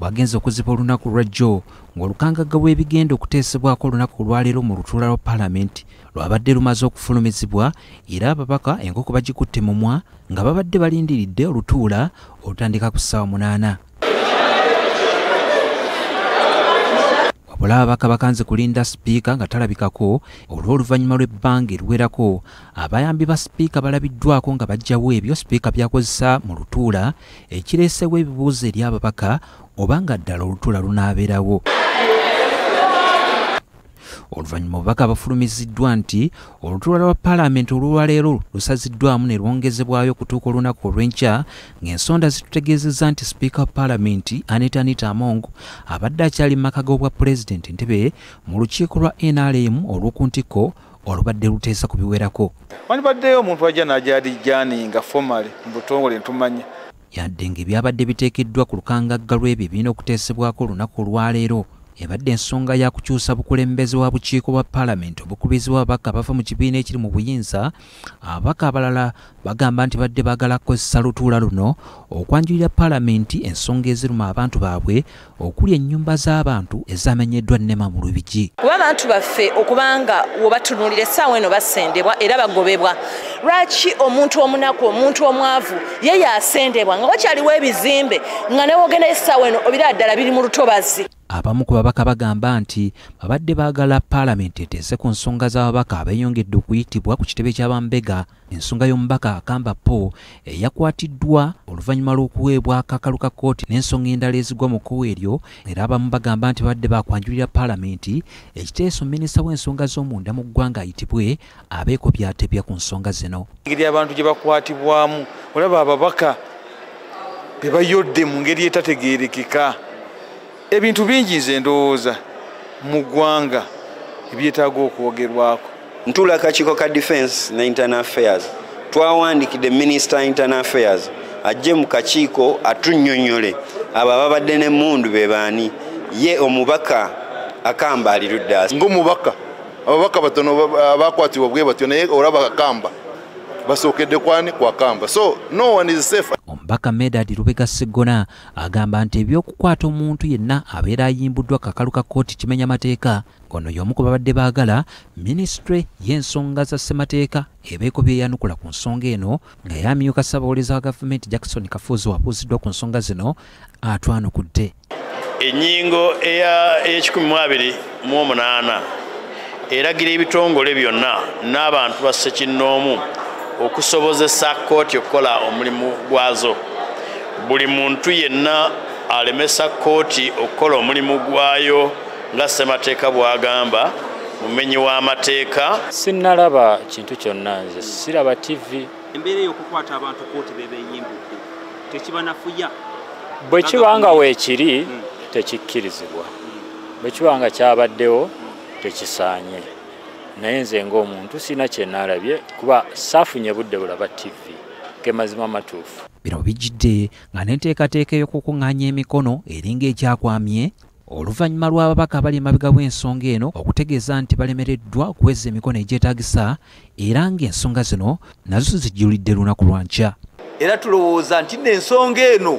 bwagenze okuziba olunaku lwajjo ng'olukangagga bw'ebigenda okuteesebwako olunaku olwaleero mu lutuula lwa paalamenti lwabadde lumaze okufulumizibwa era ababaka enkoko bagikutte mumwa nga babadde balindiridde olutuula olutandika ku ssaawa 8. Wabula ababaka bakanze kulinda sipiika nga talabikako olw'oluvannyuma lw'ebbanga eriwerako. Abayambi ba sipiika balabiddwako nga bajjawo ebyo sipiika by'akozesa mu lutuula ekireesewo ebibuuzo eri ababaka oba nga ddala olutuula lunaabeerawo. Oluvannyuma obubaka bafulumiziddwa nti olutuula lwa paalamenti olwaleero lusaziddwamu ne lwongezebwayo okutuuka olunaku olw'enkya ng'ensonda zitutegeezezza nti sipiika wa paalamenti Anita Among abadde akyali mu maka g'obwa pulezidenti Entebbe mu lukiiko lwa NRM olw'oku ntikko olubadde luteesa ku biwerako. Wandibaddeyo omuntu ajja n'ajalijjani nga formally mu butongole ntumanya. Yadde ng'ebyabadde biteekeddwa ku lukangagga lw'ebyo birina okuteesebwako olunaku olwaleero ebadde ensonga ya kukyusa bukulembeze wa bukiiko bwa paalamenti obukubizibwa ababaka bava mu kibiina ekiri mu buyinza. Ababaka abalala bagamba nti badde baagala kukozesa lutuula luno okwanjulira paalamenti ensonga eziruma abantu baabwe okuli ennyumba z'abantu ezamenyeddwa nnema mu Lubigi. Kuba abantu baffe okubanga wobatunuulira essaawa eno basendebwa era bagobebwa. Lwaki omuntu omunaku omuntu omwavu ye yasendebwa nga wakyaliwo ebizimbe nga newogenda essaawa eno obira ddala biri mu lutobazi? Abamu ku babaka bagamba nti babadde baagala paalamenti eteese ku nsonga z'ababaka abeeyongedde okuyitibwa ku kitebe ky'abambega. Ensonga y'omubaka Akamba Paul eyakwatiddwa oluvannyuma lw'okuweebwa akakalu ka kkooti n'ensonga endala ezigwa mu kkubo eryo, era abamu bagamba nti badde bakwanjulira paalamenti ekiteeso minisita w'ensonga z'omunda mu ggwanga ayitibwe abeeko byatebya ku nsonga zino. Engeri abantu gye bakwatibwamu olaba ababaka be bayodde mu ngeri etategeerekeka. Ebintu bingi nze ndowooza mu ggwanga ebyetaaga okwogerwako. Ntuula akakiiko ka defense na internal affairs twawandikidde Minister Internal Affairs ajje mu kakiiko atunnyonnyole abo ababadde n'emmundu be baani. Ye omubaka Akamba alirudda ng'omubaka ababaka batono abakwatibwa bwe batyo naye olaba Akamba basookedde kwani kwa Akamba, so no one is safe. Omubaka Medad Lubega Sseggona agamba nti ebyokukwata omuntu yenna abeera ayimbuddwa kakalu ka kkooti kimenya mateeka. Kono y'omu ku babadde baagala minisitule y'ensonga za ssemateeka ebeeko byeyanukula ku nsonga eno nga yamyuka ssaabawolereza wa gavumenti Jackson Kafuuzi wabuuziddwa ku nsonga zino atwanukudde. Ennyingo eya-2028 eragira ebitongole byonna n'abantu ba Ssekinnoomu okusobozesa kkooti okukola omulimu gwazo. Buli muntu yenna alemesa kkooti okukola omulimu gwayo nga ssemateeka bw'agamba mumenyi w'amateeka. Sinnalaba kintu kyonna, nze siraba TV. Embeera y'okukwata abantu kkooti bebeeyimbudde tekibanafuya. Bwe kibanga weekiri tekikkirizibwa, bwe kibanga kyabaddewo tekisaanye. Naye nze ng'omuntu sina kye naalabye kuba saafunye budde bulaba TV ke mazima matuufu. Bino bijjidde nga n'enteekateeka ey'okukuŋŋaanya emikono eringa ekyakwamye oluvannyuma lw'ababaka abali emabega w'ensonga eno okutegeeza nti balemereddwa okuweza emikono egyetaagisa era ng'ensonga zino nazo zijjulidde lunaku lwa nkya. Era tulowooza nti n'ensonga eno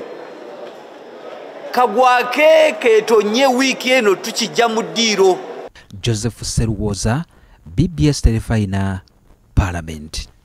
kagwake keetonye wiiki eno tukijja mu ddiiro. Joseph Seruwoza, BBS Terefayina, Parliament.